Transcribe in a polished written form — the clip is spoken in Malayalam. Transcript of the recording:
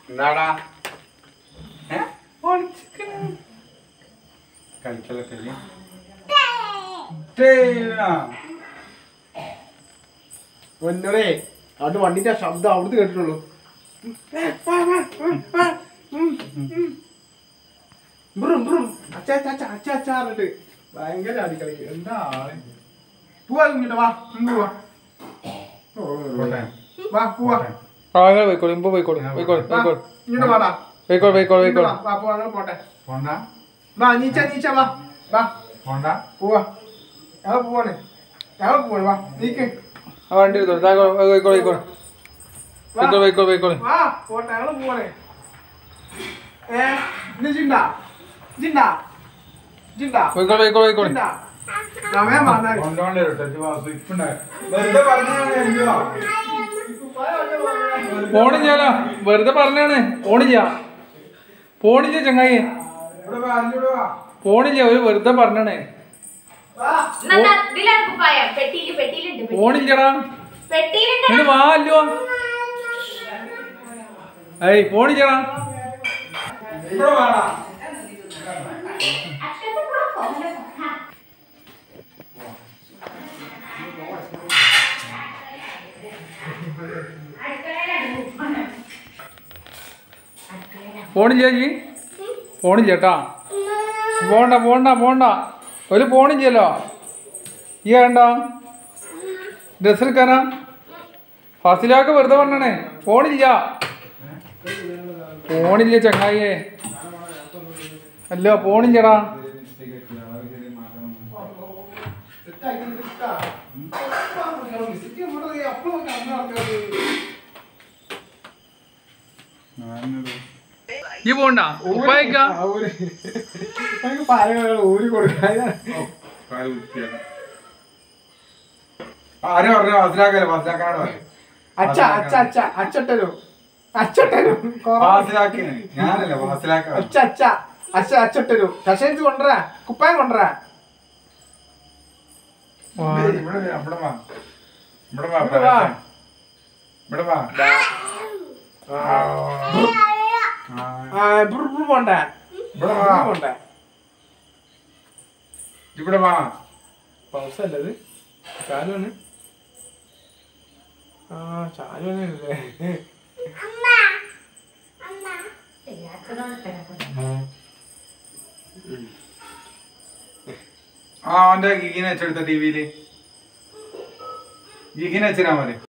എന്താടാ കളിക്കലൊക്കെ ഒന്നേ അത് വണ്ടിന്റെ ശബ്ദം അവിടുന്ന് കേട്ടിട്ടുള്ളൂ. അച്ചാറിട്ട് ഭയങ്കര അടിക്കളിക്ക്. എന്താ പോവാ ഇങ്ങോട്ട് വാ. വാ പോവാ. പോയിക്കോളൂ ഇപ്പൊ പോയിക്കോളൂ പോയിക്കോളൂ പോയിക്കോളൂ ഇങ്ങോട്ട് വാടാ. പോയിക്കോളൂ പോയിക്കോളൂ പോയിക്കോളൂ. പോട്ടെ പോണ്ട വാ നീച്ച വാ വാ പോണ്ട പോവാ. ഞങ്ങൾ പോവാണ് വാ നീക്ക് ആ വണ്ടി എടുത്തോളൂ പോയിക്കോളൂ പോയിക്കോളൂ പോയിക്കോളൂ പോയിക്കോളൂ പോയിക്കോളൂ. വാ പോട്ടെ ഞങ്ങൾ പോവാണ്. ഇന്ന് ജിണ്ടാ ജിണ്ടാ ജിണ്ടാ പോയിക്കോളൂ പോയിക്കോളൂ പോയിക്കോളൂ. സമയം വന്നാൽ കൊണ്ടോണ്ട് വെറുതെ പറഞ്ഞോ. പോണില്ലാലോ വെറുതെ പറഞ്ഞാണ്. പോണില്ല പോണില്ല ചങ്ങായി പോണില്ല ഒരു വെറുതെ പറഞ്ഞാണ്. പോണില്ലടാ ഇന്ന് വാ അല്ലോ. ഏയ് പോണില്ലടാ. പോണില്ല ജി പോണില്ല കേട്ടാ. പോണ്ട പോണ്ട പോണ്ട ഒരു പോണില്ലല്ലോ. ഈ വേണ്ട ഡ്രസ് എടുക്കാനാ ഫസിലാക്ക് വെറുതെ പറഞ്ഞേ. പോണില്ല പോണില്ല ചങ്ങായിയെ അല്ലോ പോണില്ലടാ. ഈ പോണ്ട ഉപ്പായിക്ക ഊരി കൊടുക്കാൻ ആരും പറഞ്ഞു മനസ്സിലാക്കല്ലോ മനസ്സിലാക്കാനോ അച്ചട്ടരും അച്ചട്ടരും മനസ്സിലാക്കി ഞാനല്ല മനസ്സിലാക്കാം. അച്ചട്ടരും കഷേജ് കൊണ്ടുവരാ കുപ്പായം കൊണ്ടുവരാ. ഇവിടെ വാ ഇവിടെ വാ ഇവിടെ വാ പോണ്ട ഇവിടെ വാ പോണ്ട ഇവിടെ വാ. പൗസല്ലത് ചാലുവാണ്. ചാലുവാണല്ലേ. അവന്റെ ഗീഗിനെ വെച്ചെടുത്ത ടിവിയില് ഗീഗിനെ വെച്ചിരാ മതി.